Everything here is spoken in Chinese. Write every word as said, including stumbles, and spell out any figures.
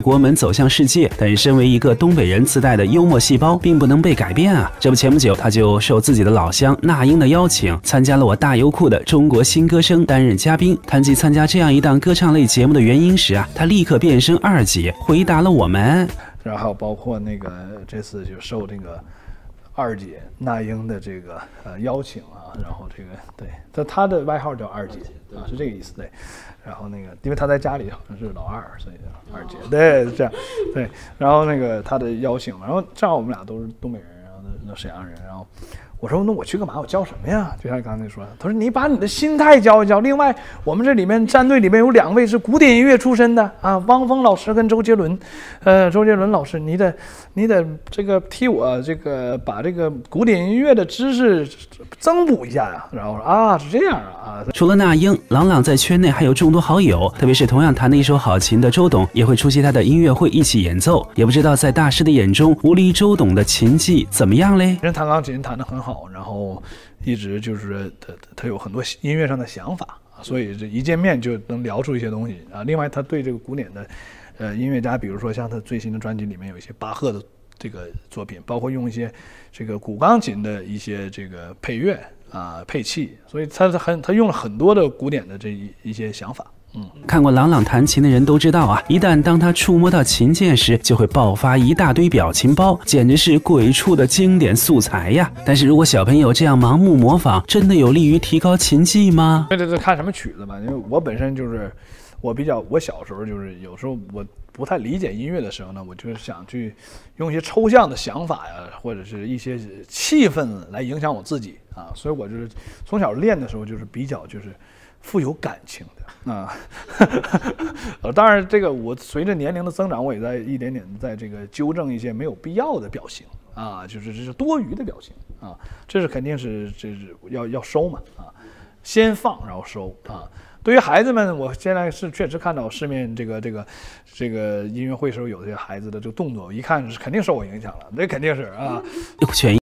国门走向世界，但是身为一个东北人自带的幽默细胞，并不能被改变啊。这不，前不久他就受自己的老乡那英的邀请，参加了我大优酷的中国新歌声，担任嘉宾。谈及参加这样一档歌唱类节目的原因时啊，他立刻变身二姐，回答了我们。 然后包括那个这次就受这个二姐那英的这个呃邀请啊，然后这个对，他他的外号叫二姐啊，是这个意思对。然后那个，因为他在家里好像是老二，所以叫二姐。对，这样，对。然后那个他的邀请嘛，然后正好我们俩都是东北人，然后那沈阳人，然后我说那我去干嘛？我教什么呀？就像刚才说的，他说你把你的心态教一教。另外，我们这里面战队里面有两位是古典音乐出身的啊，汪峰老师跟周杰伦。呃，周杰伦老师，你得你得这个替我这个把这个古典音乐的知识增补一下呀。然后我说啊，是这样啊。 除了那英，郎朗在圈内还有众多好友，特别是同样弹得一手好琴的周董，也会出席他的音乐会一起演奏。也不知道在大师的眼中，无离周董的琴技怎么样嘞？ 人弹钢琴弹得很好。然后一直就是他他有很多音乐上的想法，所以这一见面就能聊出一些东西啊。另外，他对这个古典的呃音乐家，比如说像他最新的专辑里面有一些巴赫的这个作品，包括用一些这个古钢琴的一些这个配乐啊配器，所以他很他用了很多的古典的这一一些想法。嗯， 看过郎朗弹琴的人都知道啊，一旦当他触摸到琴键时，就会爆发一大堆表情包，简直是鬼畜的经典素材呀。但是如果小朋友这样盲目模仿，真的有利于提高琴技吗？ 这这看什么曲子吧，因为我本身就是我比较，我小时候就是有时候我不太理解音乐的时候呢，我就是想去用一些抽象的想法呀，或者是一些气氛来影响我自己啊，所以我就是从小练的时候就是比较就是富有感情的。啊，呃，当然，这个我随着年龄的增长，我也在一点点在这个纠正一些没有必要的表情啊，就是这是多余的表情啊，这是肯定是这是要要收嘛啊，先放然后收啊。对于孩子们，我现在是确实看到市面这个这个这个音乐会时候有些孩子的这个动作，一看是肯定受我影响了，这肯定是啊。 全